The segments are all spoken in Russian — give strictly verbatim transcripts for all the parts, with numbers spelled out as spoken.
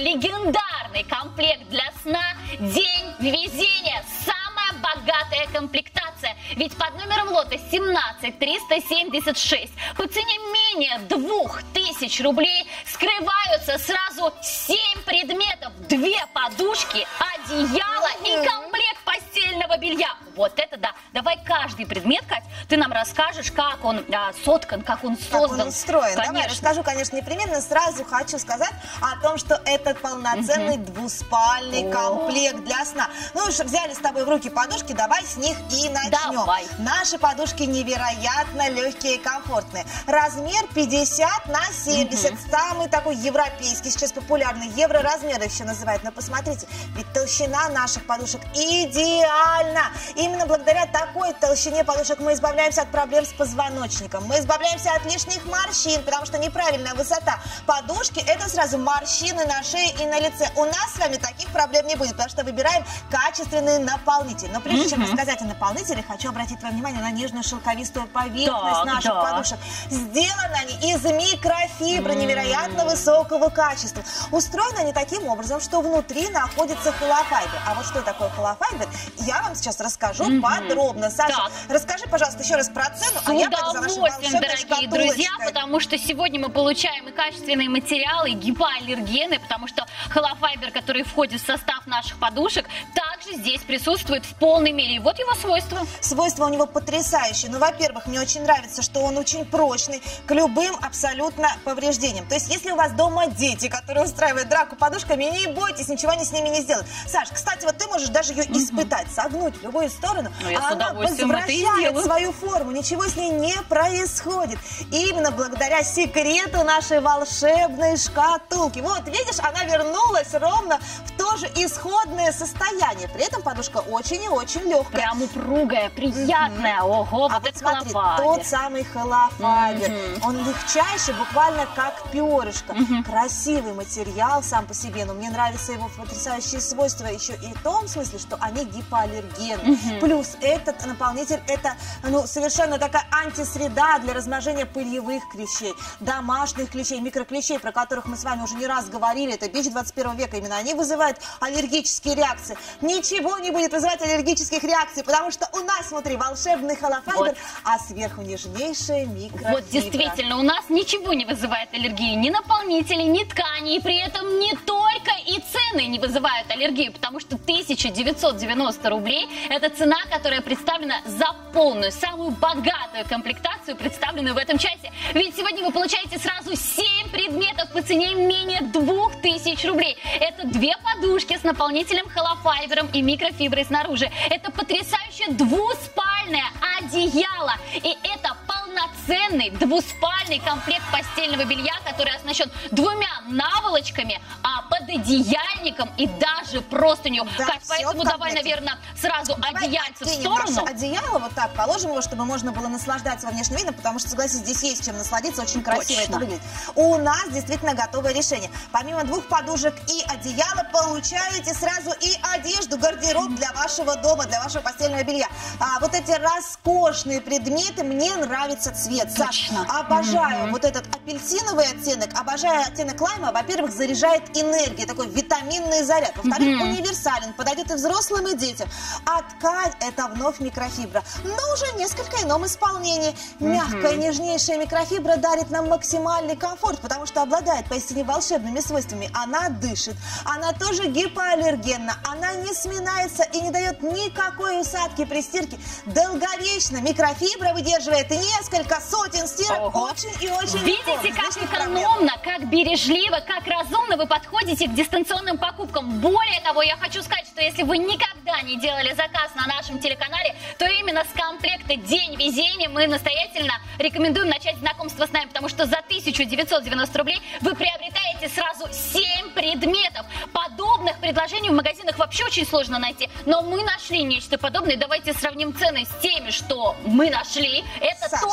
легендарный комплект для сна «День везения». Самая богатая комплектация. Ведь под номером лота семнадцать триста семьдесят шесть по цене менее двух тысяч рублей скрываются сразу семь предметов. Две подушки, одеяло и комплект постельного белья. Вот это да. Давай каждый предмет, Кать, ты нам расскажешь, как он а, соткан, как он создан. Как он устроен. Конечно. Давай расскажу, конечно, непременно. Сразу хочу сказать о том, что это полноценный угу. двуспальный О. комплект для сна. Ну уж взяли с тобой в руки подушки, давай с них и начнем. Давай. Наши подушки невероятно легкие и комфортные. Размер пятьдесят на семьдесят. Угу. Самый такой европейский, сейчас популярный. Евроразмер еще называют. Но посмотрите, ведь толщина наших подушек идеальна. Именно благодаря такой толщине подушек мы избавляемся от проблем с позвоночником. Мы избавляемся от лишних морщин, потому что неправильная высота подушки – это сразу морщины на шее и на лице. У нас с вами таких проблем не будет, потому что выбираем качественный наполнитель. Но прежде чем рассказать о наполнителе, хочу обратить твое внимание на нежную шелковистую поверхность так, наших да. подушек. Сделаны они из микрофибры невероятно высокого качества. Устроены они таким образом, что внутри находится холофайбер. А вот что такое холофайбер, я вам сейчас расскажу mm-hmm. подробно. Саша, так. расскажи, пожалуйста, еще раз про цену. С а я удовольствием, дорогие друзья, потому что сегодня мы получаем и качественные материалы, и гипоаллергены, потому что холофайбер, который входит в состав наших подушек, также здесь присутствует в полной мере. И вот его свойства. Свойства у него потрясающие. Ну, во-первых, мне очень нравится, что он очень прочный к любым абсолютно повреждениям. То есть, если у вас дома дети, которые устраивают драку подушками, не бойтесь, ничего не с ними не сделать. Саш, кстати, вот ты можешь даже ее угу. испытать, согнуть в любую сторону, ну, я а она возвращает свою форму, ничего с ней не происходит. И именно благодаря секрету нашей волшебной шкатулки. Вот, видишь, она вернулась ровно в то же исходное состояние. При этом подушка очень и очень легкая. Прям упругая, приятная. Mm-hmm. Ого, а вот это смотри, холофайбер. Тот самый холофайбер. Mm-hmm. Он легчайший, буквально как перышко. Mm-hmm. Красивый материал сам по себе, но мне нравятся его потрясающие свойства еще и в том смысле, что они гипоаллергены. Mm-hmm. Плюс этот наполнитель, это ну, совершенно такая антисреда для размножения пыльевых клещей, домашних клещей, микроклещей, про которых мы с вами уже не раз говорили. Это бич двадцать первого века. Именно они вызывают аллергические реакции. Ничего не будет вызывать аллергических реакций, потому что у нас внутри волшебный холофайбер, вот. а сверху нежнейшая микрофибра. Вот действительно, у нас ничего не вызывает аллергии, ни наполнители, ни ткани, и при этом не только и цены не вызывают аллергию, потому что тысяча девятьсот девяносто рублей – это цена, которая представлена за полную, самую богатую комплектацию, представленную в этом часе. Ведь сегодня вы получаете сразу семь предметов по цене менее двух тысяч рублей. Это две подушки с наполнителем холофайбером и микрофиброй снаружи. Это потрясающее двуспальное одеяло. И это полноценный двуспальный комплект постельного белья, который оснащен двумя наволочками, а пододеяльником и даже простынью. Да, Кать, поэтому давай, наверное, сразу давай одеяльце в сторону. Наше одеяло вот так положим его, чтобы можно было наслаждаться во внешнем видом, потому что, согласись, здесь есть чем насладиться, очень красиво Точно. это выглядит. У нас действительно готовое решение. Помимо двух подушек и одеяла, получаете сразу и одежду, гардероб для вашего дома, для вашего постельного белья. А, вот эти роскошные предметы, мне нравится цвет. Саш, обожаю mm-hmm. вот этот апельсиновый оттенок, обожаю оттенок лайма. Во-первых, заряжает энергией, такой витаминный заряд. Во-вторых, mm-hmm. универсален, подойдет и взрослым, и детям. А ткань – это вновь микрофибра, но уже несколько ином исполнении. Mm-hmm. Мягкая, нежнейшая микрофибра дарит нам максимальный комфорт, потому что обладает поистине волшебными свойствами. Она дышит, она тоже гипоаллергенна, она не сминается и не дает никакой усадки при стирке. Долговечно микрофибра выдерживает несколько сотен стирок. Ого. Очень и очень Видите, легко, как экономно, как бережливо, как разумно вы подходите к дистанционным покупкам. Более того, я хочу сказать, что если вы никогда не делали заказ на нашем телеканале, то именно с комплекта «День везения» мы настоятельно рекомендуем начать знакомство с нами, потому что за тысячу девятьсот девяносто рублей вы приобретаете сразу семь предметов. Подобных предложений в магазинах вообще очень сложно найти, но мы нашли нечто подобное. Давайте сравним цены с теми, что мы нашли. Это Саш, только да,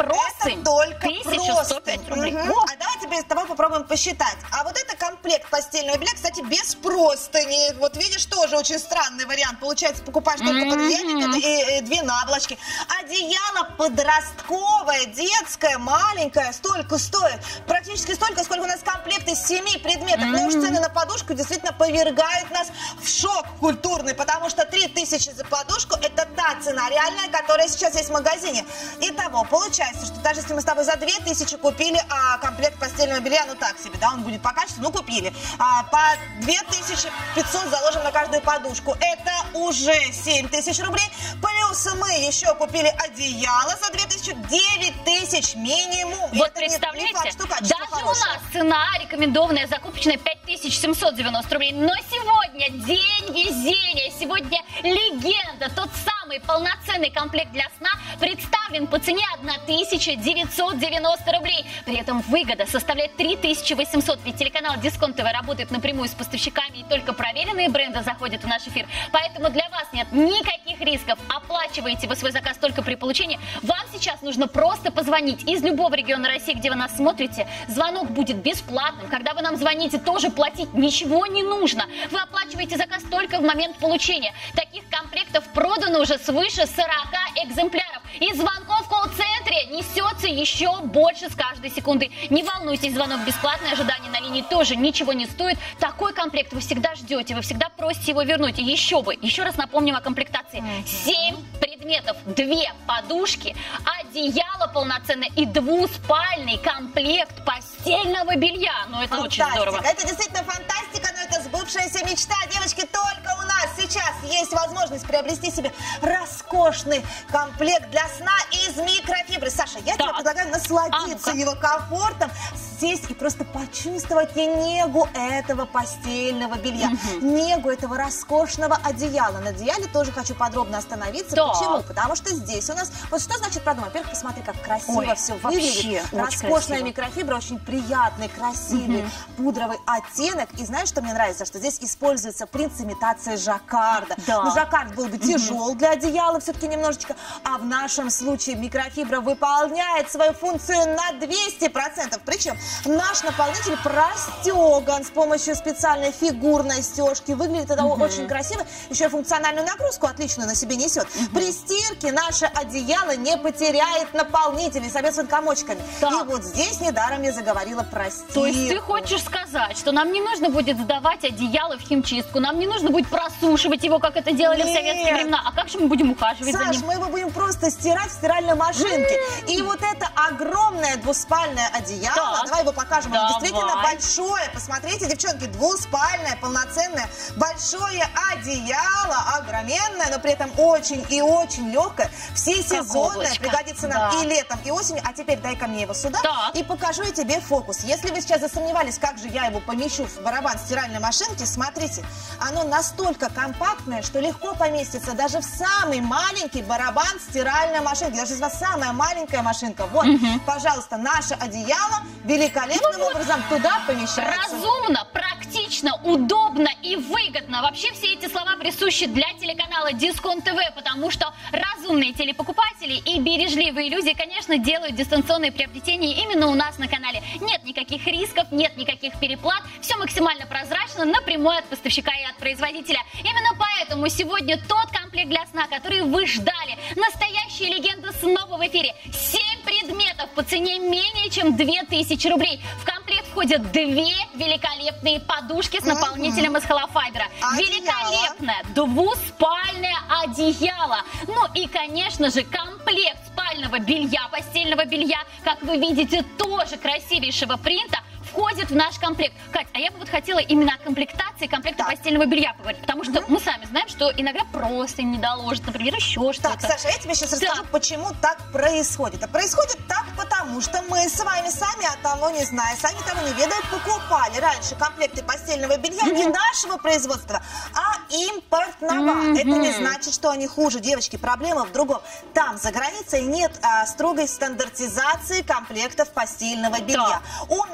простынь. Это только тысяча сто пять рублей. Угу. А давайте теперь с тобой попробуем посчитать. А вот это комплект постельного белья, кстати, без простыни. Вот видишь, тоже очень странный вариант. Получается, покупаешь только mm-hmm. подъемник и, и две наволочки. Одеяло подростковое, детское, маленькое, столько стоит. Практически столько, сколько у нас комплект из семи предметов. Mm-hmm. Но уж цены на подушку действительно повергают нас в шок культурный, потому что три тысячи за подушку — это та цена реальная, которая сейчас есть в магазине. Итого, получается, что даже если мы с тобой за две тысячи купили а, комплект постельного белья, ну так себе, да, он будет по качеству, ну купили, а, по две тысячи пятьсот заложим на каждую подушку, это уже семь тысяч рублей, плюс мы еще купили одеяло за две тысячи, девять тысяч минимум. Вот это представляете, не, не факт, что даже хорошее. У нас цена рекомендованная закупочная пять тысяч семьсот девяносто рублей, но сегодня день везения, сегодня легенда, тот самый полноценный комплект для сна представлен по цене тысяча девятьсот девяносто рублей. При этом выгода составляет три тысячи восемьсот, ведь телеканал Дисконт ТВ работает напрямую с поставщиками, и только проверенные бренды заходят в наш эфир. Поэтому для вас нет никаких рисков. Оплачиваете вы свой заказ только при получении. Вам сейчас нужно просто позвонить из любого региона России, где вы нас смотрите. Звонок будет бесплатным. Когда вы нам звоните, тоже платить ничего не нужно. Вы оплачиваете заказ только в момент получения. Таких комплектов продано уже свыше сорока экземпляров. И звонков в колл-центре несется еще больше с каждой секундой. Не волнуйтесь, звонок бесплатный, ожидание на линии тоже ничего не стоит. Такой комплект вы всегда ждете, вы всегда просите его вернуть. И еще бы, еще раз напомним о комплектации. семь предметов, две подушки, одеяло полноценное и двуспальный комплект постельного белья. Ну, это фантастика. Очень здорово. Это действительно фантастика, но это сбывшаяся мечта. Девочки, только у нас сейчас есть возможность приобрести себе роскошный комплект для сна из микрофибры. Саша, я так. тебе предлагаю насладиться а, его комфортом, сесть и просто почувствовать негу этого постельного белья, угу. негу этого роскошного одеяла. На одеяле тоже хочу подробно остановиться. Да. Почему? Потому что здесь у нас... Вот что значит продумать? Во-первых, посмотри, как красиво Ой, все выглядит. Роскошная красиво. Микрофибра, очень приятный, красивый, угу. пудровый оттенок. И знаешь, что мне нравится? Что здесь используется принцип имитации жаккарда. Да. Но жаккард был бы угу. тяжел для одеяла все-таки немножечко, а в нашем случае микрофибра выполняет свою функцию на двести процентов. Причем наш наполнитель простеган с помощью специальной фигурной стежки. Выглядит это угу. очень красиво. Еще и функциональную нагрузку отличную на себе несет. Угу. При стирке наше одеяло не потеряет наполнитель и соответственно комочками. Так. И вот здесь недаром я заговорила про стирку. То есть ты хочешь сказать, что нам не нужно будет сдавать одеяло в химчистку, нам не нужно будет просушивать его, как это делали Нет. в советские времена. А как же мы будем ухаживать Саш, за ним? мы его будем просто стирать в стиральной машинке. Mm. И вот это огромное двуспальное одеяло, так. давай его покажем, давай. Оно действительно большое. Посмотрите, девчонки, двуспальное, полноценное, большое одеяло, огроменное, но при этом очень и очень легкое. Все сезонное, пригодится нам да. и летом, и осенью. А теперь дай-ка мне его сюда так. и покажу я тебе фокус. Если вы сейчас засомневались, как же я его помещу в барабан стиральной машинки, смотрите, оно настолько компактное, что легко поместится даже в самый маленький барабан стиральной машинки. Даже если у вас самая маленькая машинка, вот, угу. пожалуйста, наше одеяло великолепным ну, образом вот туда помещается. Разумно, практично, удобно и выгодно. Вообще все эти слова присущи для телеканала Дисконт ТВ, потому что разумные телепокупатели и бережливые люди, конечно, делают дистанционные приобретения именно у нас на канале. Нет никаких рисков, нет никаких переплат, все максимально прозрачно, напрямую от поставщика и от производителя. Именно поэтому сегодня тот комплект для сна, который вы ждали, настоящая легенда снова в эфире. семь предметов по цене менее чем две тысячи рублей. В комплект входят две великолепные подушки с наполнителем из холофайбера. Великолепное двуспальное одеяло. Ну и, конечно же, комплект спального белья, постельного белья, как вы видите, тоже красивейшего принта, входит в наш комплект. Кать, а я бы вот хотела именно о комплектации комплекта так. постельного белья поговорить, потому что угу. мы сами знаем, что иногда просто не доложат, например, еще что-то. Так, Саша, я тебе сейчас да. расскажу, почему так происходит. А происходит так, потому что мы с вами сами, от того не зная, сами того не ведая, покупали раньше комплекты постельного белья угу. не нашего производства, а импортного. Угу. Это не значит, что они хуже. Девочки, проблема в другом. Там, за границей, нет а, строгой стандартизации комплектов постельного белья. Да. У нас в России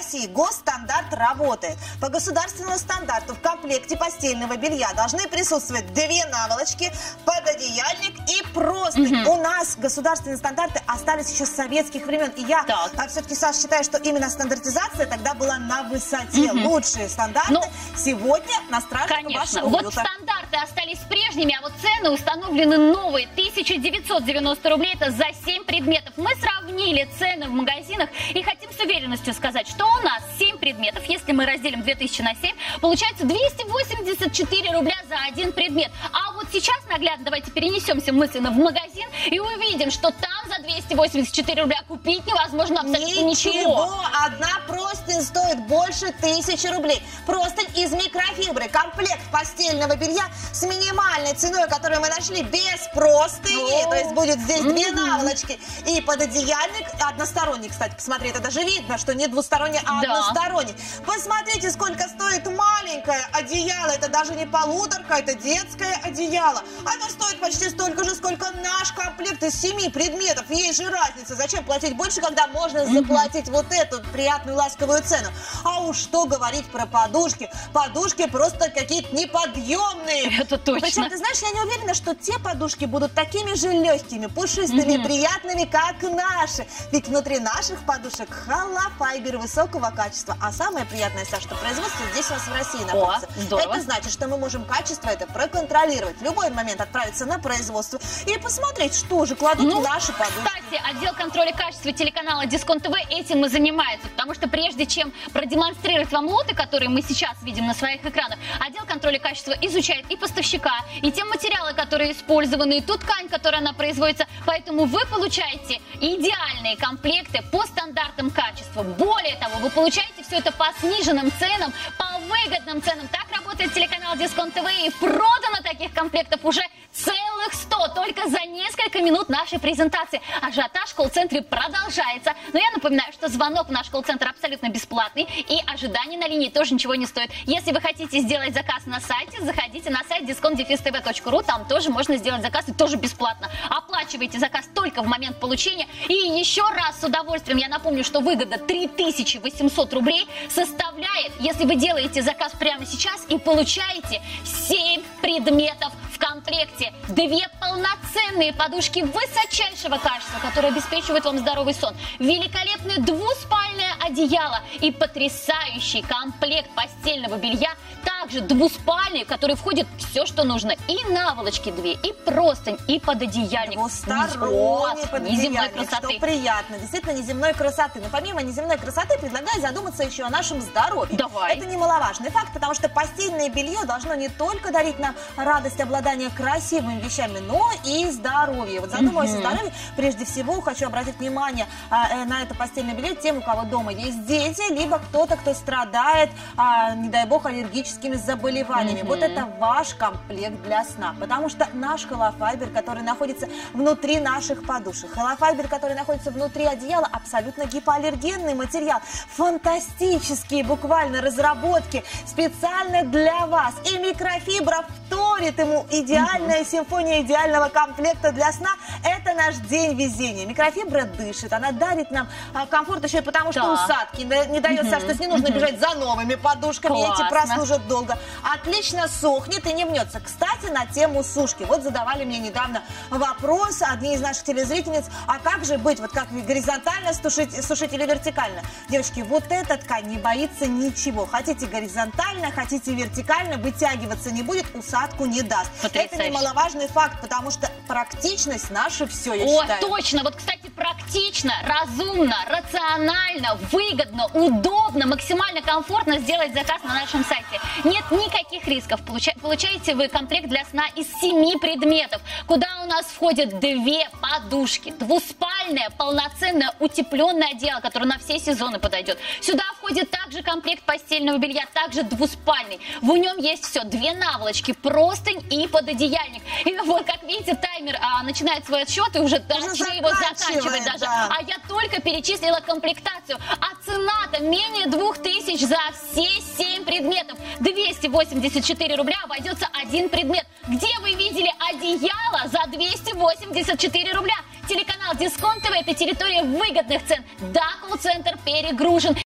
России госстандарт работает. По государственному стандарту в комплекте постельного белья должны присутствовать две наволочки, пододеяльник и простынь. Угу. У нас государственные стандарты остались еще с советских времен. И я а, все-таки, Саша, считаю, что именно стандартизация тогда была на высоте. Угу. Лучшие стандарты ну, сегодня на страже конечно. вашего Вот уюта. Стандарты остались прежними, а вот цены установлены новые. тысяча девятьсот девяносто рублей это за семь предметов. Мы сравнили цены в магазинах и хотим с уверенностью сказать, что у нас семь предметов, если мы разделим две тысячи на семь, получается двести восемьдесят четыре рубля за один предмет. А вот сейчас наглядно давайте перенесемся мысленно в магазин и увидим, что там за двести восемьдесят четыре рубля купить невозможно абсолютно ничего. Ничего. Одна простынь стоит больше тысячи рублей. Простынь из микрофибры. Комплект постельного белья с минимальной ценой, которую мы нашли, без простыни. О, то есть будет здесь mm-hmm. две наволочки. И пододеяльник односторонний, кстати. Посмотри, это даже видно, что не двусторонний, а да. односторонний. Посмотрите, сколько стоит маленькое одеяло. Это даже не полуторка, это детское одеяло. Оно стоит почти столько же, сколько наш комплект из семи предметов. Есть же разница. Зачем платить больше, когда можно mm-hmm. заплатить вот эту приятную ласковую цену? А уж что говорить про подушки. Подушки просто какие-то неподъемные. Это точно. Причем, ты знаешь, я не уверена, что те подушки будут такими же легкими, пушистыми, mm-hmm. приятными, как наши. Ведь внутри наших подушек холофайбер высокого качества. А самое приятное, Саша, что производство здесь у нас в России находится. О, здорово. Это значит, что мы можем качество это проконтролировать. В любой момент отправиться на производство и посмотреть, что же кладут ну, наши подушки. Кстати, отдел контроля качества телеканала Дисконт ТВ этим и занимается. Потому что прежде чем продемонстрировать вам лоты, которые мы сейчас видим на своих экранах, отдел контроля качества изучает и поставщика, и те материалы, которые использованы, и ту ткань, которая она производится. Поэтому вы получаете идеальные комплекты по стандартам качества. Более того, вы получаете все это по сниженным ценам, по выгодным ценам. Так работает телеканал Дисконт ТВ, и продано таких комплектов уже целых сто только за несколько минут нашей презентации. Ажиотаж в колл-центре продолжается. Но я напоминаю, что звонок в наш колл-центр абсолютно бесплатный, и ожидание на линии тоже ничего не стоит. Если вы хотите сделать заказ на сайте, заходите на сайт дисконт дефис тэ вэ точка ру, там тоже можно сделать заказ, и тоже бесплатно. Оплачивайте заказ только в момент получения. И еще раз с удовольствием я напомню, что выгода три тысячи восемьсот рублей составляет, если вы делаете заказ прямо сейчас и получаете семь предметов в комплекте. Две полноценные подушки высочайшего качества, которые обеспечивают вам здоровый сон. Великолепное двуспальное одеяло и потрясающий комплект постельного белья. Также двуспальный, в который входит все, что нужно. И наволочки две, и простынь, и пододеяльник. Двусторонний пододеяльник, что приятно. Действительно неземной красоты. Но помимо неземной красоты предлагаю задуматься еще о нашем здоровье. Давай. Это немаловажный факт, потому что постельное белье должно не только дарить нам радость обладания красивыми вещами, но и здоровье. Вот задумываясь mm-hmm. о здоровье, прежде всего хочу обратить внимание а, на это постельное белье тем, у кого дома есть дети, либо кто-то, кто страдает, а, не дай бог, аллергическими заболеваниями. Mm-hmm. Вот это ваш комплект для сна, потому что наш холофайбер, который находится внутри наших подушек, холофайбер, который находится внутри одеяла, абсолютно гипоаллергенный материал, фантастические буквально разработки специально для вас, и микрофибра вторит ему. Идеальная mm-hmm. симфония идеального комплекта для сна – это наш день везения. Микрофибра дышит, она дарит нам а, комфорт еще и потому, что да. усадки не, не дает, mm-hmm. Саш, то есть не нужно mm-hmm. бежать за новыми подушками, Классно. Эти прослужат долго. Отлично сохнет и не мнется. Кстати, на тему сушки. Вот задавали мне недавно вопрос одни из наших телезрительниц, а как же быть, вот как горизонтально сушить, сушить или вертикально? Девочки, вот эта ткань не боится ничего. Хотите горизонтально, хотите вертикально, вытягиваться не будет, усадку не даст. Потрясающе. Это немаловажный факт, потому что практичность наше все, я О, считаю. точно. Вот, кстати, практично, разумно, рационально, выгодно, удобно, максимально комфортно сделать заказ на нашем сайте. Нет никаких рисков. Получа получаете вы комплект для сна из семи предметов, куда у нас входят две подушки, двуспальное, полноценное, утепленное одеяло, которое на все сезоны подойдет. Сюда входит также комплект постельного белья, также двуспальный. В нем есть все. Две наволочки, простынь и пододеяльник. И вот, как видите, таймер а, начинает свой отсчет, и уже начали его заканчивать даже. Да. А я только перечислила комплектацию. А цена-то менее двух тысяч за все семь предметов. двести восемьдесят четыре рубля обойдется один предмет. Где вы видели одеяло за двести восемьдесят четыре рубля? Телеканал Дисконт ТВ – это территория выгодных цен. Да, колл-центр перегружен.